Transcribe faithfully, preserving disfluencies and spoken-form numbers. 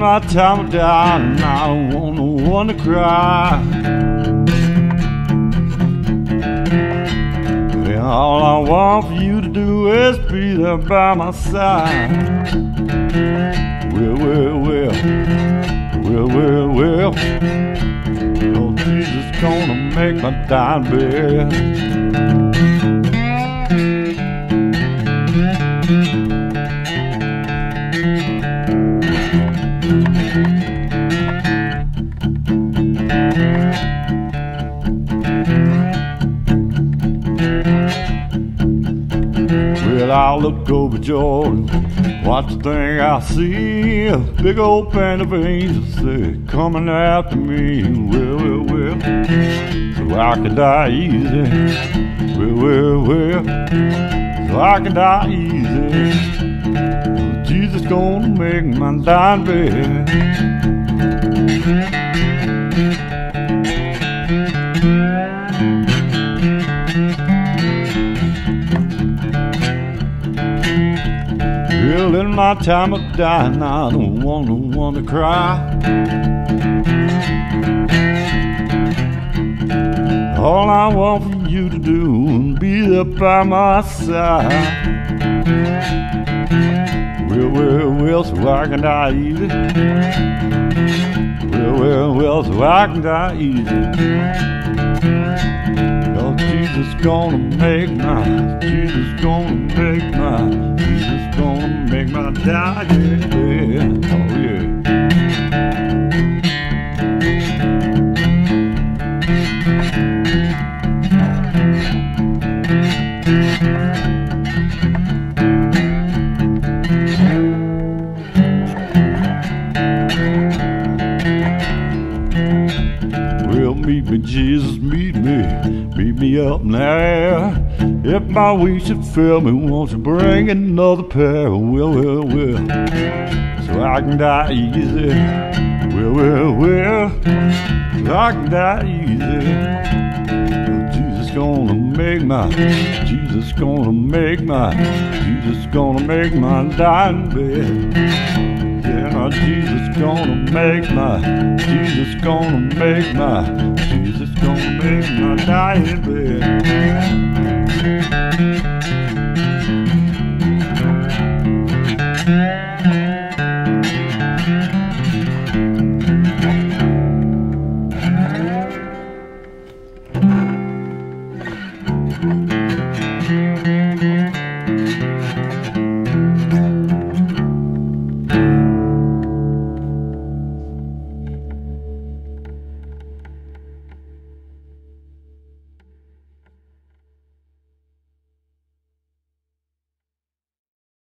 my time of dying, I don't want no one to cry. And all I want for you to do is be there by my side. Well, well, well, well, well, well, oh, Jesus gonna make my dying bed. Well, I look over Jordan, watch the thing I see, a big old band of angels say, coming after me. Well, well, well, so I can die easy. Well, well, well, so I can die easy. Well, Jesus gonna make my dying bed. Well, in my time of dying, I don't want no one to cry. All I want for you to do is be there by my side. Well, well, well, so I can die easy. Well, well, well, so I can die easy. Oh, Jesus gonna make my, Jesus gonna make my, Jesus gonna make my dying bed. Oh yeah. Well, meet me, Jesus, meet me, meet me up now. If my weak should fail me, won't you bring another pair? Well, well, well, so I can die easy. Well, well, well, so I can die easy. Oh, Jesus gonna make my, Jesus gonna make my, Jesus gonna make my dying bed. Yeah, Jesus gonna make my, Jesus gonna make my, Jesus gonna make my dying bed.